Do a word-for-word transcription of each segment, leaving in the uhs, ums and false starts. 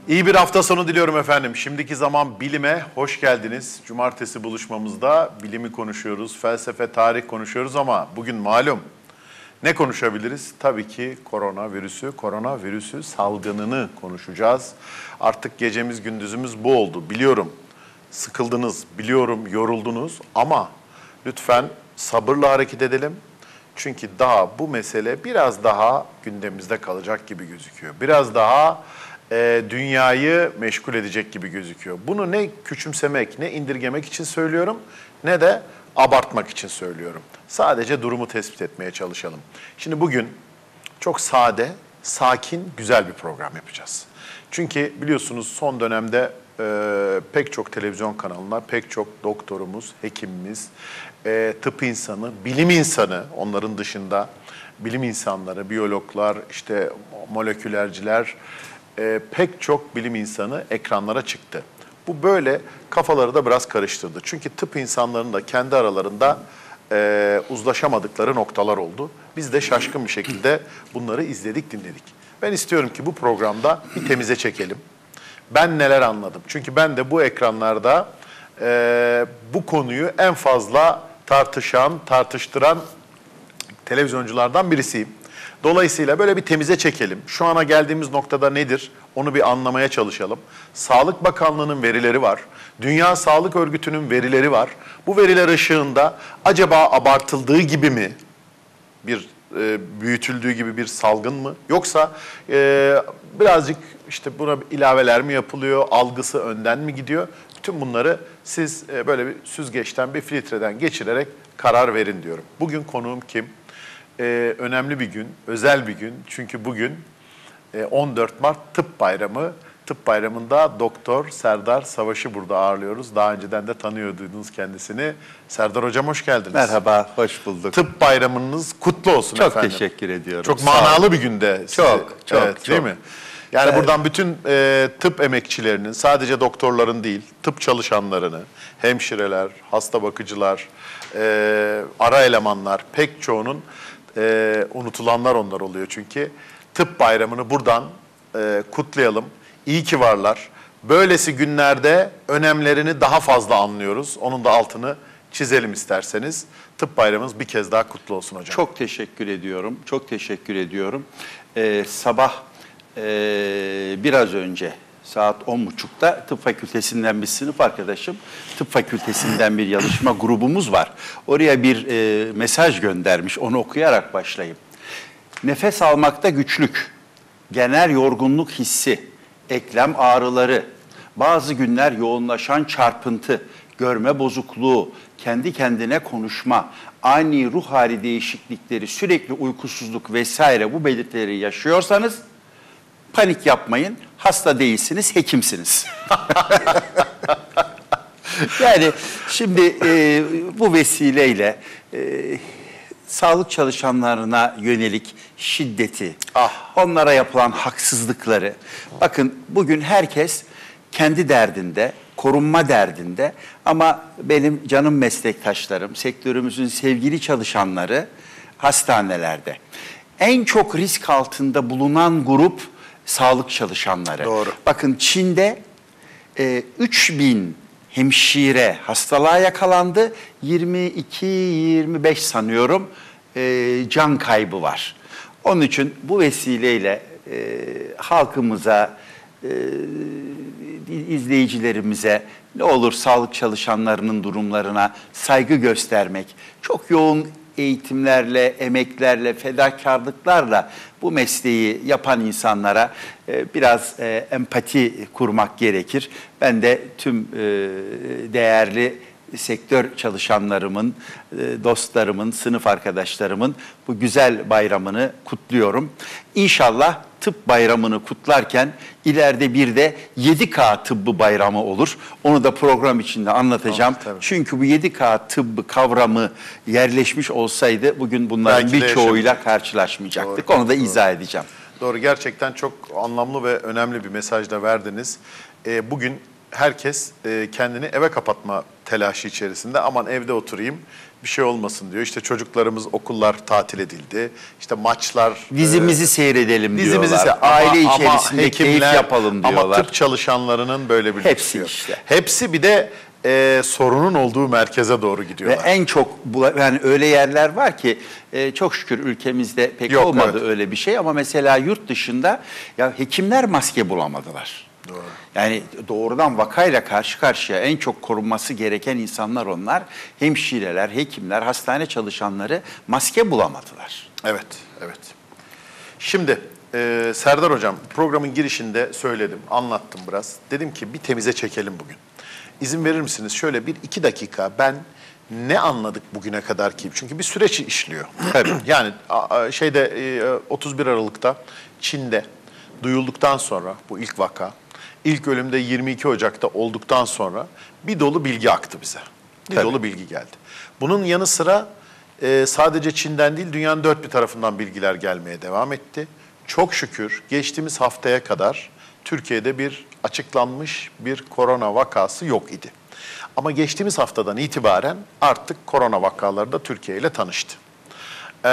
İyi bir hafta sonu diliyorum efendim. Şimdiki zaman bilime hoş geldiniz. Cumartesi buluşmamızda bilimi konuşuyoruz, felsefe, tarih konuşuyoruz ama bugün malum ne konuşabiliriz? Tabii ki koronavirüsü, koronavirüsü salgınını konuşacağız. Artık gecemiz gündüzümüz bu oldu. Biliyorum sıkıldınız, biliyorum yoruldunuz ama lütfen sabırla hareket edelim. Çünkü daha bu mesele biraz daha gündemimizde kalacak gibi gözüküyor. Biraz daha e, dünyayı meşgul edecek gibi gözüküyor. Bunu ne küçümsemek, ne indirgemek için söylüyorum, ne de abartmak için söylüyorum. Sadece durumu tespit etmeye çalışalım. Şimdi bugün çok sade, sakin, güzel bir program yapacağız. Çünkü biliyorsunuz son dönemde e, pek çok televizyon kanalına, pek çok doktorumuz, hekimimiz, e, tıp insanı, bilim insanı, onların dışında bilim insanları, biyologlar, işte molekülerciler, e, pek çok bilim insanı ekranlara çıktı. Bu böyle kafaları da biraz karıştırdı. Çünkü tıp insanlarının da kendi aralarında e, uzlaşamadıkları noktalar oldu. Biz de şaşkın bir şekilde bunları izledik, dinledik. Ben istiyorum ki bu programda bir temize çekelim. Ben neler anladım? Çünkü ben de bu ekranlarda e, bu konuyu en fazla tartışan, tartıştıran televizyonculardan birisiyim. Dolayısıyla böyle bir temize çekelim. Şu ana geldiğimiz noktada nedir? Onu bir anlamaya çalışalım. Sağlık Bakanlığı'nın verileri var. Dünya Sağlık Örgütü'nün verileri var. Bu veriler ışığında acaba abartıldığı gibi mi bir e, büyütüldüğü gibi bir salgın mı? Yoksa e, birazcık işte buna ilaveler mi yapılıyor? Algısı önden mi gidiyor? Bütün bunları siz e, böyle bir süzgeçten, bir filtreden geçirerek karar verin diyorum. Bugün konuğum kim? Ee, önemli bir gün, özel bir gün. Çünkü bugün e, on dört Mart Tıp Bayramı. Tıp Bayramı'nda Doktor Serdar Savaş'ı burada ağırlıyoruz. Daha önceden de tanıyordunuz kendisini. Serdar Hocam hoş geldiniz. Merhaba, hoş bulduk. Tıp Bayramınız kutlu olsun çok efendim. Çok teşekkür ediyorum. Çok manalı bir günde. Sizi, çok, çok, evet, çok. Değil mi? Yani evet. Buradan bütün e, tıp emekçilerinin, sadece doktorların değil, tıp çalışanlarını, hemşireler, hasta bakıcılar, e, ara elemanlar, pek çoğunun Ee, unutulanlar onlar oluyor çünkü. Tıp Bayramı'nı buradan e, kutlayalım. İyi ki varlar. Böylesi günlerde önemlerini daha fazla anlıyoruz. Onun da altını çizelim isterseniz. Tıp Bayramımız bir kez daha kutlu olsun hocam. Çok teşekkür ediyorum. Çok teşekkür ediyorum. Ee, sabah e, biraz önce saat on buçukta tıp fakültesinden bir sınıf arkadaşım, tıp fakültesinden bir çalışma grubumuz var. Oraya bir e, mesaj göndermiş, onu okuyarak başlayayım. Nefes almakta güçlük, genel yorgunluk hissi, eklem ağrıları, bazı günler yoğunlaşan çarpıntı, görme bozukluğu, kendi kendine konuşma, ani ruh hali değişiklikleri, sürekli uykusuzluk vesaire bu belirtileri yaşıyorsanız panik yapmayın. Hasta değilsiniz, hekimsiniz. Yani şimdi e, bu vesileyle e, sağlık çalışanlarına yönelik şiddeti, ah. onlara yapılan haksızlıkları. Bakın bugün herkes kendi derdinde, korunma derdinde ama benim canım meslektaşlarım, sektörümüzün sevgili çalışanları hastanelerde. En çok risk altında bulunan grup sağlık çalışanları. Doğru. Bakın Çin'de e, üç bin hemşire hastalığa yakalandı. yirmi iki yirmi beş sanıyorum e, can kaybı var. Onun için bu vesileyle e, halkımıza, e, izleyicilerimize ne olur sağlık çalışanlarının durumlarına saygı göstermek, çok yoğun eğitimlerle, emeklerle, fedakarlıklarla bu mesleği yapan insanlara e, biraz e, empati kurmak gerekir. Ben de tüm e, değerli sektör çalışanlarımın, e, dostlarımın, sınıf arkadaşlarımın bu güzel bayramını kutluyorum. İnşallah tıp bayramını kutlarken ileride bir de yedi K tıbbı bayramı olur. Onu da program içinde anlatacağım. Oh, çünkü bu yedi K tıbbı kavramı yerleşmiş olsaydı bugün bunların birçoğuyla karşılaşmayacaktık. Doğru, Onu da doğru. izah edeceğim. Doğru, gerçekten çok anlamlı ve önemli bir mesaj da verdiniz. Ee, bugün herkes e, kendini eve kapatma telaşı içerisinde. Aman evde oturayım, bir şey olmasın diyor. İşte çocuklarımız, okullar tatil edildi. İşte maçlar. Dizimizi e, seyredelim dizimizi diyorlar. se- Aile ama, içerisinde ama keyif hekimler, yapalım diyorlar. Ama tıp çalışanlarının böyle bir Hepsi lüksü yok. işte. Hepsi bir de e, sorunun olduğu merkeze doğru Ve gidiyorlar. en çok bula- yani öyle yerler var ki e, çok şükür ülkemizde pek Yok, olmadı evet. öyle bir şey ama mesela yurt dışında ya hekimler maske bulamadılar. Doğru. Yani doğrudan vakayla karşı karşıya en çok korunması gereken insanlar onlar. Hemşireler, hekimler, hastane çalışanları maske bulamadılar. Evet, evet. Şimdi e, Serdar Hocam programın girişinde söyledim, anlattım biraz. Dedim ki bir temize çekelim bugün. İzin verir misiniz? Şöyle bir iki dakika ben ne anladık bugüne kadar ki? Çünkü bir süreç işliyor. Yani a- a- şeyde e, otuz bir Aralık'ta Çin'de duyulduktan sonra bu ilk vaka, ilk ölümde yirmi iki Ocak'ta olduktan sonra bir dolu bilgi aktı bize. Bir Tabii. dolu bilgi geldi. Bunun yanı sıra e, sadece Çin'den değil dünyanın dört bir tarafından bilgiler gelmeye devam etti. Çok şükür geçtiğimiz haftaya kadar Türkiye'de bir açıklanmış bir korona vakası yok idi. Ama geçtiğimiz haftadan itibaren artık korona vakaları da Türkiye ile tanıştı. Ee,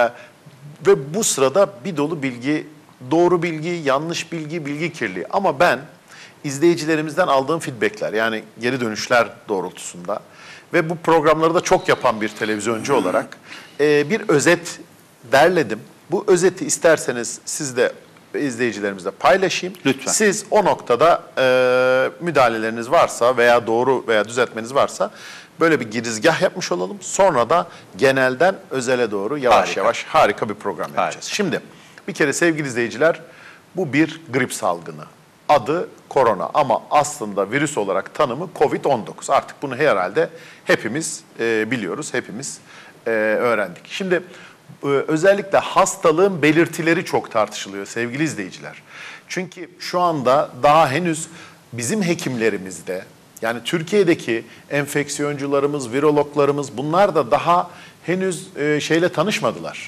ve bu sırada bir dolu bilgi, doğru bilgi, yanlış bilgi, bilgi kirliliği. Ama ben izleyicilerimizden aldığım feedbackler yani geri dönüşler doğrultusunda ve bu programları da çok yapan bir televizyoncu olarak e, bir özet derledim. Bu özeti isterseniz siz de izleyicilerimizle paylaşayım. Lütfen. Siz o noktada e, müdahaleleriniz varsa veya doğru veya düzeltmeniz varsa böyle bir girizgah yapmış olalım. Sonra da genelden özele doğru yavaş Harika. yavaş harika bir program yapacağız. Harika. Şimdi bir kere sevgili izleyiciler bu bir grip salgını. Adı korona ama aslında virüs olarak tanımı kovid on dokuz. Artık bunu herhalde hepimiz e, biliyoruz, hepimiz e, öğrendik. Şimdi e, özellikle hastalığın belirtileri çok tartışılıyor sevgili izleyiciler. Çünkü şu anda daha henüz bizim hekimlerimizde yani Türkiye'deki enfeksiyoncularımız, virologlarımız bunlar da daha henüz e, şeyle tanışmadılar.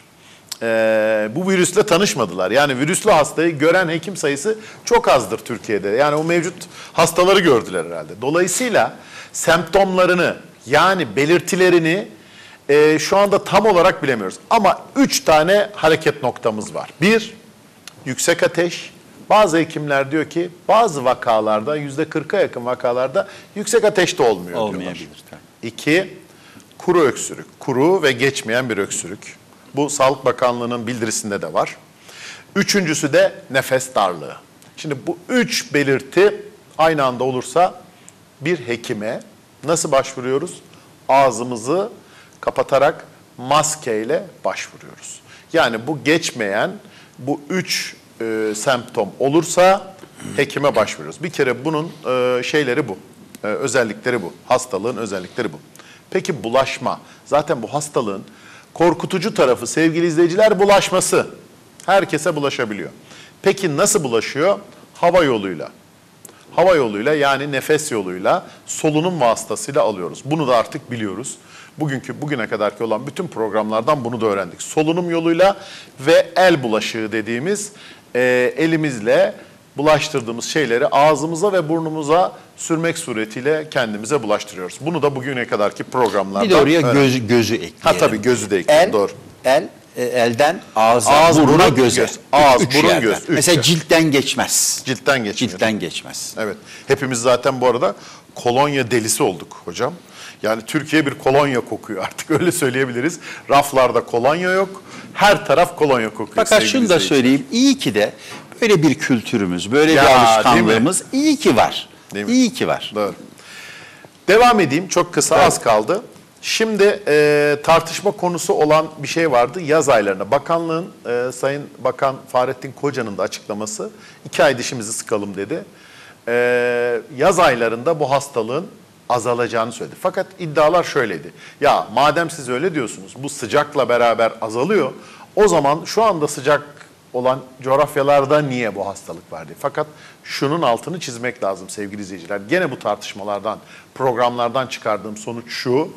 Ee, bu virüsle tanışmadılar. Yani virüslü hastayı gören hekim sayısı çok azdır Türkiye'de. Yani o mevcut hastaları gördüler herhalde. Dolayısıyla semptomlarını yani belirtilerini e, şu anda tam olarak bilemiyoruz. Ama üç tane hareket noktamız var. Bir, yüksek ateş. Bazı hekimler diyor ki bazı vakalarda yüzde kırka yakın vakalarda yüksek ateş de olmuyor diyorlar. Olmayabilir tabii. İki, kuru öksürük. Kuru ve geçmeyen bir öksürük. Bu Sağlık Bakanlığı'nın bildirisinde de var. Üçüncüsü de nefes darlığı. Şimdi bu üç belirti aynı anda olursa bir hekime nasıl başvuruyoruz? Ağzımızı kapatarak maskeyle başvuruyoruz. Yani bu geçmeyen bu üç e, semptom olursa hekime başvuruyoruz. Bir kere bunun e, şeyleri bu, e, özellikleri bu. Hastalığın özellikleri bu. Peki bulaşma. Zaten bu hastalığın korkutucu tarafı sevgili izleyiciler bulaşması. Herkese bulaşabiliyor. Peki nasıl bulaşıyor? Hava yoluyla. Hava yoluyla yani nefes yoluyla solunum vasıtasıyla alıyoruz. Bunu da artık biliyoruz. Bugünkü bugüne kadarki olan bütün programlardan bunu da öğrendik. Solunum yoluyla ve el bulaşığı dediğimiz e, elimizle bulaştırdığımız şeyleri ağzımıza ve burnumuza sürmek suretiyle kendimize bulaştırıyoruz. Bunu da bugüne kadarki programlardan Bir de oraya öğrendik. göz, gözü ekleyelim. Ha tabii gözü de ekleyelim, El, doğru. el, e, elden ağza, Ağız, buruna, burun, göze. göz. Ağız, Üç burun, yerden. göz. Üç Mesela yer. ciltten geçmez. Ciltten geçmiyor. Ciltten geçmez. Evet. Hepimiz zaten bu arada kolonya delisi olduk hocam. Yani Türkiye bir kolonya kokuyor artık öyle söyleyebiliriz. Raflarda kolonya yok. Her taraf kolonya kokuyor. Fakat sevgili şunu da izleyiciler. söyleyeyim. İyi ki de böyle bir kültürümüz, böyle Ya, bir değil mi? alışkanlığımız iyi ki var. Değil mi? İyi ki var. Doğru. Devam edeyim. Çok kısa Evet. az kaldı. Şimdi e, tartışma konusu olan bir şey vardı yaz aylarında. Bakanlığın, e, Sayın Bakan Fahrettin Koca'nın da açıklaması iki ay dişimizi sıkalım dedi. E, yaz aylarında bu hastalığın azalacağını söyledi. Fakat iddialar şöyleydi. Ya madem siz öyle diyorsunuz bu sıcakla beraber azalıyor. O zaman şu anda sıcak olan coğrafyalarda niye bu hastalık var diye. Fakat şunun altını çizmek lazım sevgili izleyiciler. Gene bu tartışmalardan, programlardan çıkardığım sonuç şu.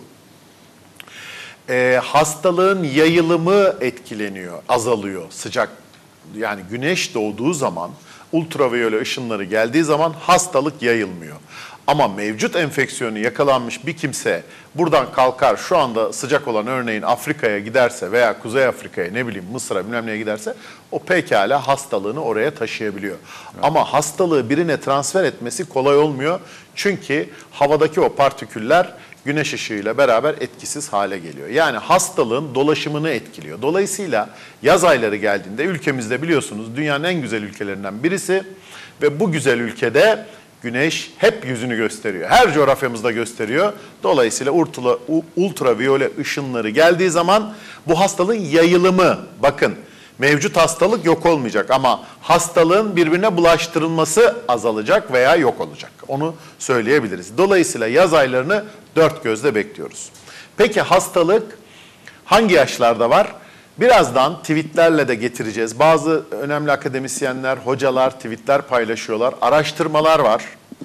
E, hastalığın yayılımı etkileniyor, azalıyor. Sıcak yani güneş doğduğu zaman ultraviyole ışınları geldiği zaman hastalık yayılmıyor. Ama mevcut enfeksiyonu yakalanmış bir kimse buradan kalkar şu anda sıcak olan örneğin Afrika'ya giderse veya Kuzey Afrika'ya ne bileyim Mısır'a bilmem neye giderse o pekala hastalığını oraya taşıyabiliyor. Evet. Ama hastalığı birine transfer etmesi kolay olmuyor. Çünkü havadaki o partiküller güneş ışığıyla beraber etkisiz hale geliyor. Yani hastalığın dolaşımını etkiliyor. Dolayısıyla yaz ayları geldiğinde ülkemizde biliyorsunuz dünyanın en güzel ülkelerinden birisi ve bu güzel ülkede güneş hep yüzünü gösteriyor. Her coğrafyamızda gösteriyor. Dolayısıyla ultra, ultraviyole ışınları geldiği zaman bu hastalığın yayılımı, bakın mevcut hastalık yok olmayacak ama hastalığın birbirine bulaştırılması azalacak veya yok olacak. Onu söyleyebiliriz. Dolayısıyla yaz aylarını dört gözle bekliyoruz. Peki hastalık hangi yaşlarda var? Birazdan tweetlerle de getireceğiz. Bazı önemli akademisyenler, hocalar tweetler paylaşıyorlar. Araştırmalar var.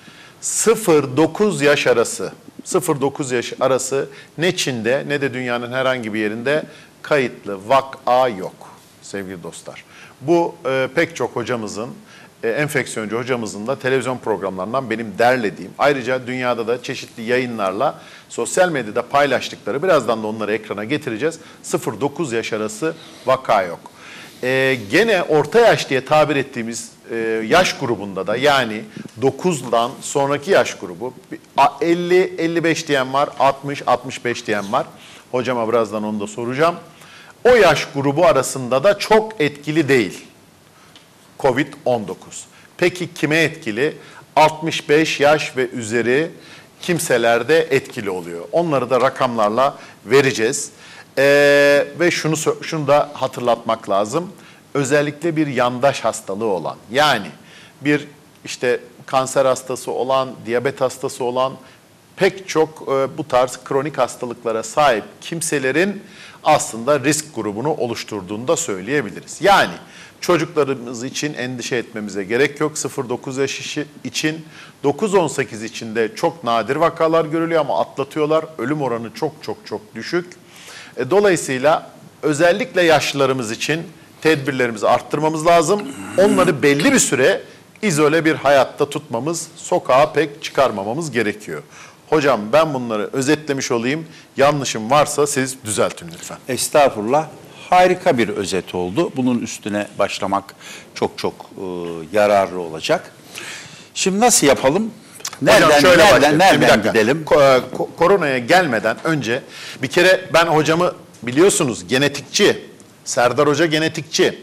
sıfır dokuz yaş arası, sıfır dokuz yaş arası ne Çin'de ne de dünyanın herhangi bir yerinde kayıtlı vaka yok sevgili dostlar. Bu e, pek çok hocamızın, e, enfeksiyoncu hocamızın da televizyon programlarından benim derlediğim, ayrıca dünyada da çeşitli yayınlarla sosyal medyada paylaştıkları, birazdan da onları ekrana getireceğiz. sıfır dokuz yaş arası vaka yok. E, gene orta yaş diye tabir ettiğimiz e, yaş grubunda da yani dokuzdan sonraki yaş grubu elli elli beş diyen var, altmış altmış beş diyen var. Hocama birazdan onu da soracağım. O yaş grubu arasında da çok etkili değil kovid on dokuz. Peki kime etkili? altmış beş yaş ve üzeri kimselerde etkili oluyor. Onları da rakamlarla vereceğiz. Ee, ve şunu şunu da hatırlatmak lazım. Özellikle bir yandaş hastalığı olan, yani bir işte kanser hastası olan, diyabet hastası olan, pek çok e, bu tarz kronik hastalıklara sahip kimselerin aslında risk grubunu oluşturduğunu da söyleyebiliriz. Yani çocuklarımız için endişe etmemize gerek yok. sıfır dokuz yaş için, dokuz on sekiz için de çok nadir vakalar görülüyor ama atlatıyorlar. Ölüm oranı çok çok çok düşük. E, dolayısıyla özellikle yaşlılarımız için tedbirlerimizi arttırmamız lazım. Onları belli bir süre izole bir hayatta tutmamız, sokağa pek çıkarmamamız gerekiyor. Hocam ben bunları özetlemiş olayım. Yanlışım varsa siz düzeltin lütfen. Estağfurullah. Harika bir özet oldu. Bunun üstüne başlamak çok çok e, yararlı olacak. Şimdi nasıl yapalım? Nereden, Hocam şöyle nereden, nereden Bir gidelim? Ko- ko- koronaya gelmeden önce bir kere ben hocamı biliyorsunuz genetikçi. Serdar Hoca genetikçi.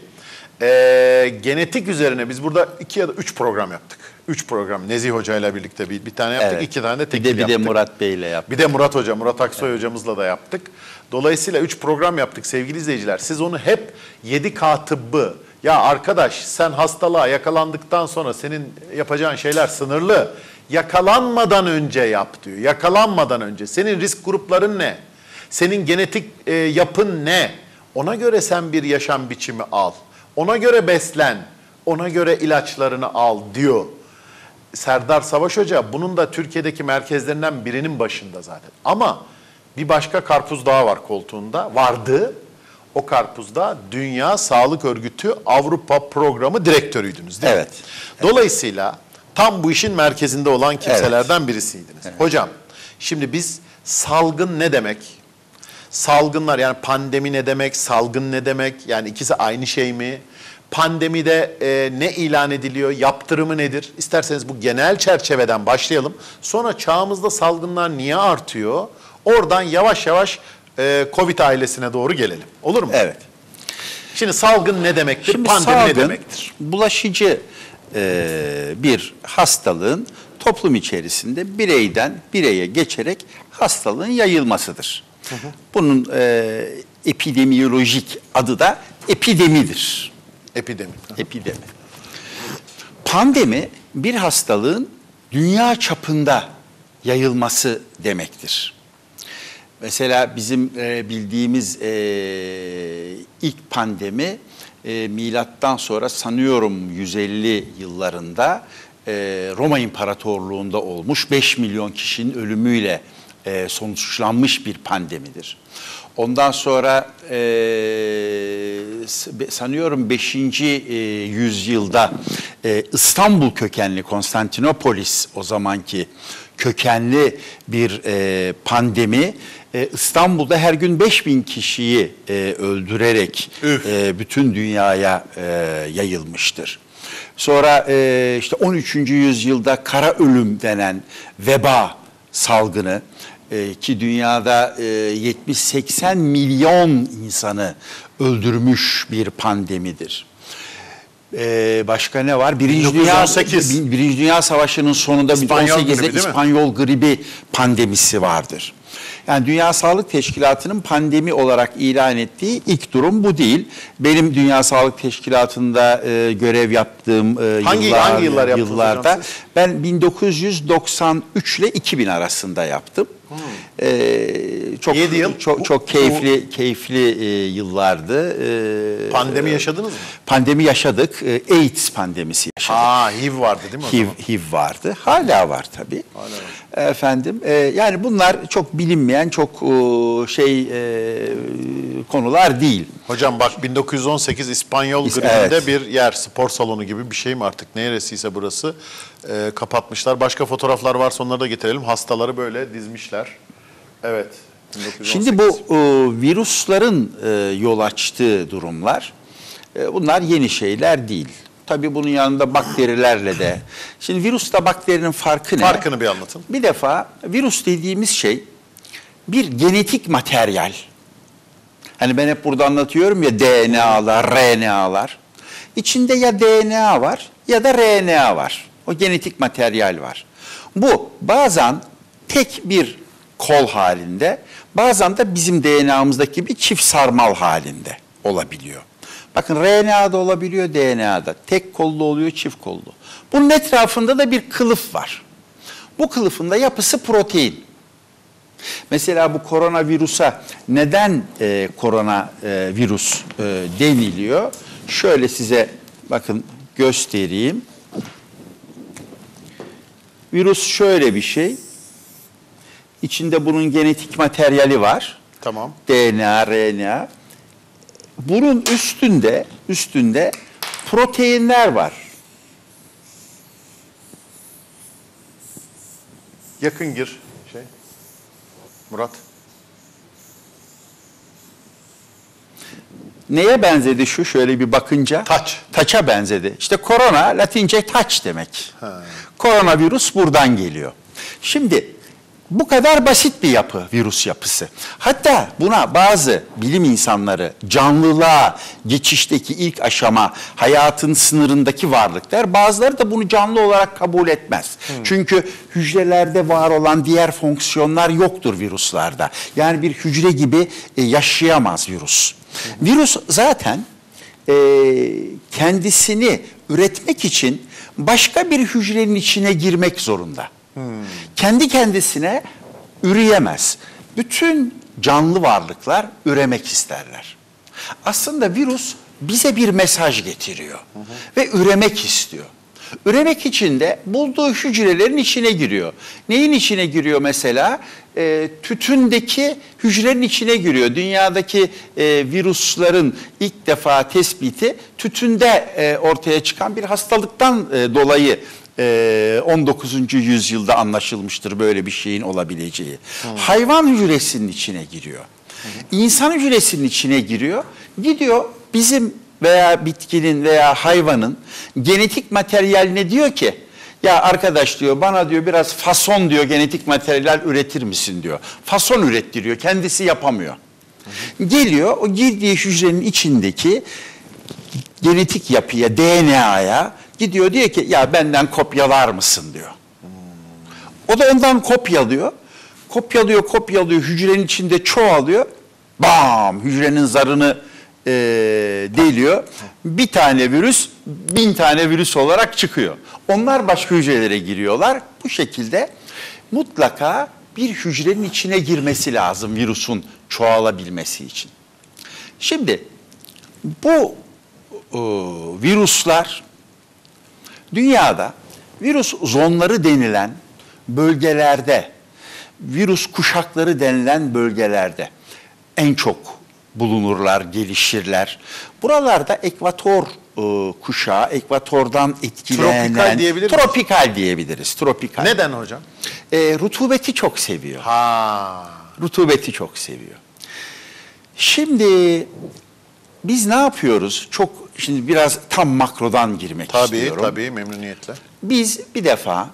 Ee, genetik üzerine biz burada iki ya da üç program yaptık. Üç program Nezih Hoca ile birlikte bir, bir tane yaptık, Evet. iki tane de Bir tekil de, bir yaptık. de Murat Bey ile yaptık. Bir de Murat Hoca, Murat Aksoy evet. hocamızla da yaptık. Dolayısıyla üç program yaptık sevgili izleyiciler. Siz onu hep yedi K tıbbı, ya arkadaş sen hastalığa yakalandıktan sonra senin yapacağın şeyler sınırlı. Yakalanmadan önce yap diyor. Yakalanmadan önce. Senin risk grupların ne? Senin genetik e, yapın ne? Ona göre sen bir yaşam biçimi al. Ona göre beslen. Ona göre ilaçlarını al diyor. Serdar Savaş Hoca bunun da Türkiye'deki merkezlerinden birinin başında zaten. Ama bir başka karpuz daha var koltuğunda. Vardı. O karpuzda Dünya Sağlık Örgütü Avrupa Programı direktörüydünüz değil evet. mi? Dolayısıyla tam bu işin merkezinde olan kimselerden evet. birisiydiniz. Evet. Hocam şimdi biz salgın ne demek? Salgınlar yani pandemi ne demek? Salgın ne demek? Yani ikisi aynı şey mi? Pandemide e, ne ilan ediliyor? Yaptırımı nedir? İsterseniz bu genel çerçeveden başlayalım. Sonra çağımızda salgınlar niye artıyor? Oradan yavaş yavaş e, Covid ailesine doğru gelelim. Olur mu? Evet. Şimdi salgın ne demektir? Şimdi Pandemi salgın, ne demektir? Bulaşıcı e, bir hastalığın toplum içerisinde bireyden bireye geçerek hastalığın yayılmasıdır. Hı hı. Bunun e, epidemiyolojik adı da epidemidir. Epidemi. Epidemi. Pandemi bir hastalığın dünya çapında yayılması demektir. Mesela bizim e, bildiğimiz e, ilk pandemi e, milattan sonra sanıyorum yüz elli yıllarında e, Roma İmparatorluğu'nda olmuş beş milyon kişinin ölümüyle e, sonuçlanmış bir pandemidir. Ondan sonra e, sanıyorum beşinci E, yüzyılda e, İstanbul kökenli Konstantinopolis o zamanki kökenli bir e, pandemi e, İstanbul'da her gün beş bin kişiyi e, öldürerek e, bütün dünyaya e, yayılmıştır. Sonra e, işte on üçüncü yüzyılda kara ölüm denen veba salgını e, ki dünyada e, yetmiş seksen milyon insanı öldürmüş bir pandemidir. Ee, başka ne var? Birinci bin dokuz yüz on sekiz. Dünya, Birinci Dünya Savaşı'nın sonunda İspanyol bin dokuz yüz on sekizde gribi, değil mi? İspanyol gribi pandemisi vardır. Yani Dünya Sağlık Teşkilatı'nın pandemi olarak ilan ettiği ilk durum bu değil. Benim Dünya Sağlık Teşkilatı'nda e, görev yaptığım e, Hangi- yıllar, hangi yıllar yaptınız yıllarda hocam siz? ben bin dokuz yüz doksan üç ile iki bin arasında yaptım. Hmm. Ee, çok Yedi yıl. çok Bu- çok keyifli keyifli e, yıllardı. Ee, Pandemi yaşadınız mı? Pandemi yaşadık. Ee, AIDS pandemisi yaşadık. Aa, H I V vardı değil mi o H I V, zaman? H I V vardı. Hala var tabii. Hala var. Efendim, e, yani bunlar çok bilinmeyen, çok e, şey e, konular değil. Hocam bak bin dokuz yüz on sekiz İspanyol İs- gribinde evet. bir yer, spor salonu gibi bir şey mi artık? Neresiyse burası e, kapatmışlar. Başka fotoğraflar varsa onları da getirelim. Hastaları böyle dizmişler. Evet. bin dokuz yüz on sekiz. Şimdi bu e, virüslerin e, yol açtığı durumlar, e, bunlar yeni şeyler değil. Tabii bunun yanında bakterilerle de. Şimdi virüsle bakterinin farkı ne? Farkını bir anlatın. Bir defa virüs dediğimiz şey bir genetik materyal. Hani ben hep burada anlatıyorum ya D N A'lar, R N A'lar. İçinde ya D N A var ya da R N A var. O genetik materyal var. Bu bazen tek bir kol halinde, bazen de bizim D N A'mızdaki gibi çift sarmal halinde olabiliyor. Bakın R N A'da olabiliyor, D N A'da. Tek kollu oluyor, çift kollu. Bunun etrafında da bir kılıf var. Bu kılıfın da yapısı protein. Mesela bu koronavirüse neden e, koronavirüs e, deniliyor? Şöyle size bakın göstereyim. Virüs şöyle bir şey. İçinde bunun genetik materyali var. Tamam. D N A, R N A. Bunun üstünde üstünde proteinler var. Yakın gir. Şey. Murat. Neye benzedi şu şöyle bir bakınca? Taç. Taça benzedi. İşte korona Latince taç demek. Ha. Koronavirüs buradan geliyor. Şimdi bu kadar basit bir yapı, virüs yapısı. Hatta buna bazı bilim insanları canlılığa geçişteki ilk aşama, hayatın sınırındaki varlıklar, bazıları da bunu canlı olarak kabul etmez. Hmm. Çünkü hücrelerde var olan diğer fonksiyonlar yoktur virüslerde. Yani bir hücre gibi yaşayamaz virüs. Hmm. Virüs zaten e, kendisini üretmek için başka bir hücrenin içine girmek zorunda. Hmm. Kendi kendisine üreyemez. Bütün canlı varlıklar üremek isterler. Aslında virüs bize bir mesaj getiriyor hı hı. ve üremek istiyor. Üremek için de bulduğu hücrelerin içine giriyor. Neyin içine giriyor mesela? E, tütündeki hücrenin içine giriyor. Dünyadaki e, virüslerin ilk defa tespiti tütünde e, ortaya çıkan bir hastalıktan e, dolayı on dokuzuncu yüzyılda anlaşılmıştır böyle bir şeyin olabileceği. Hmm. Hayvan hücresinin içine giriyor. Hmm. İnsan hücresinin içine giriyor. Gidiyor bizim veya bitkinin veya hayvanın genetik materyaline diyor ki ya arkadaş diyor bana diyor biraz fason diyor genetik materyal üretir misin diyor. Fason ürettiriyor. Kendisi yapamıyor. Hmm. Geliyor o girdiği hücrenin içindeki genetik yapıya, D N A'ya gidiyor diyor ki ya benden kopyalar mısın diyor. Hmm. O da ondan kopyalıyor. Kopyalıyor, kopyalıyor, hücrenin içinde çoğalıyor. Bam! Hücrenin zarını e, deliyor. Bir tane virüs, bin tane virüs olarak çıkıyor. Onlar başka hücrelere giriyorlar. Bu şekilde mutlaka bir hücrenin içine girmesi lazım virüsün çoğalabilmesi için. Şimdi bu e, virüsler dünyada virüs zonları denilen bölgelerde, virüs kuşakları denilen bölgelerde en çok bulunurlar, gelişirler. Buralarda ekvator e, kuşağı, ekvatordan etkilenen... Tropikal diyebilir miyiz? Tropikal diyebiliriz, tropikal. Neden hocam? e, rutubeti çok seviyor. Ha. Rutubeti çok seviyor. Şimdi biz ne yapıyoruz? Çok şimdi biraz tam makrodan girmek Tabii istiyorum. tabii memnuniyetle. Biz bir defa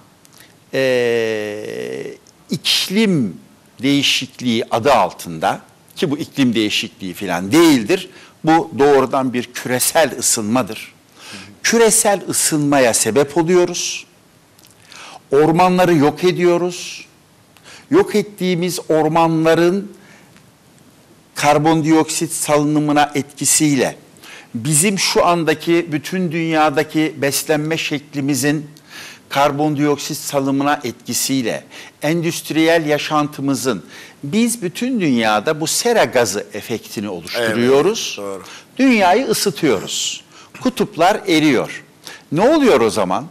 e, iklim değişikliği adı altında, ki bu iklim değişikliği falan değildir, bu doğrudan bir küresel ısınmadır. Küresel ısınmaya sebep oluyoruz. Ormanları yok ediyoruz. Yok ettiğimiz ormanların karbondioksit salınımına etkisiyle bizim şu andaki bütün dünyadaki beslenme şeklimizin karbondioksit salımına etkisiyle, endüstriyel yaşantımızın, biz bütün dünyada bu sera gazı efektini oluşturuyoruz. Evet, doğru. Dünyayı ısıtıyoruz. Kutuplar eriyor. Ne oluyor o zaman?